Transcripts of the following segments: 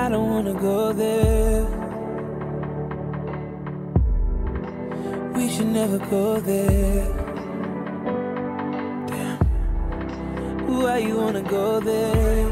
I don't wanna go there. We should never go there. Damn. Why you wanna go there?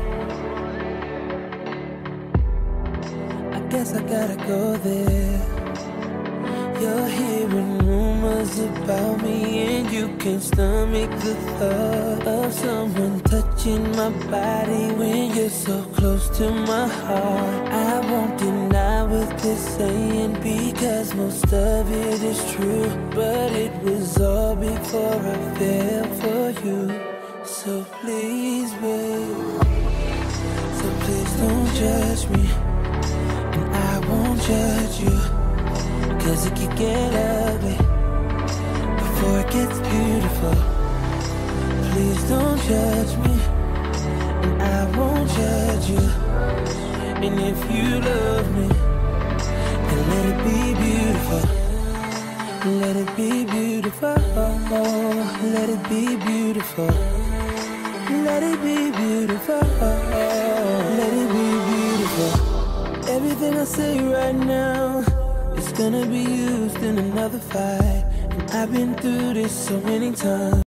I guess I gotta go there. You're hearing rumors about me, and you can't stomach the thought of someone touching my body when you're so close to my heart. I won't deny what they're saying, because most of it is true, but it was all before I fell for you. So please, babe, so please don't judge me, and I won't judge you, 'cause it could get ugly before it gets beautiful. Please don't judge me, and I won't judge you. And if you love me, then let it be beautiful. Let it be beautiful. Let it be beautiful. Let it be beautiful. Let it be beautiful. Everything I say right now, it's gonna be used in another fight. And I've been through this so many times.